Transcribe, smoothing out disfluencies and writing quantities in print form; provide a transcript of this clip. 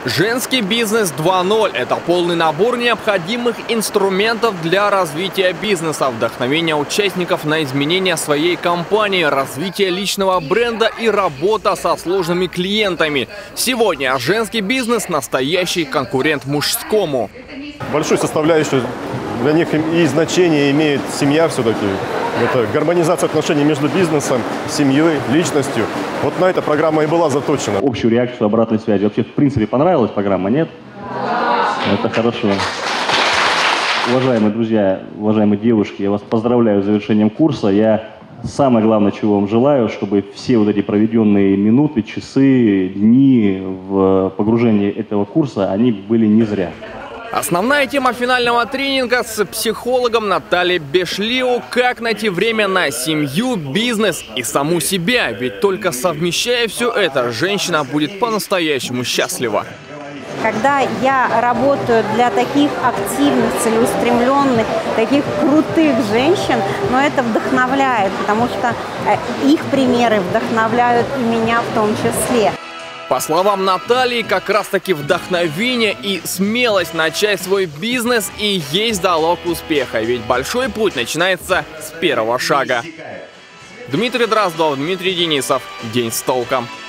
Женский бизнес 2.0 – это полный набор необходимых инструментов для развития бизнеса, вдохновения участников на изменение своей компании, развитие личного бренда и работа со сложными клиентами. Сегодня женский бизнес – настоящий конкурент мужскому. Большую составляющую для них и значение имеет семья все-таки. Это гармонизация отношений между бизнесом, семьей, личностью. Вот на это программа и была заточена. Общую реакцию обратной связи. Вообще, в принципе, понравилась программа, нет? Это хорошо. Уважаемые друзья, уважаемые девушки, я вас поздравляю с завершением курса. Самое главное, чего вам желаю, чтобы все вот эти проведенные минуты, часы, дни в погружении этого курса, они были не зря. Основная тема финального тренинга с психологом Натальей Бешлиу – как найти время на семью, бизнес и саму себя. Ведь только совмещая все это, женщина будет по-настоящему счастлива. Когда я работаю для таких активных, целеустремленных, таких крутых женщин, это вдохновляет, потому что их примеры вдохновляют и меня в том числе. По словам Натальи, как раз-таки вдохновение и смелость начать свой бизнес и есть залог успеха. Ведь большой путь начинается с первого шага. Дмитрий Дроздов, Дмитрий Денисов. День с толком.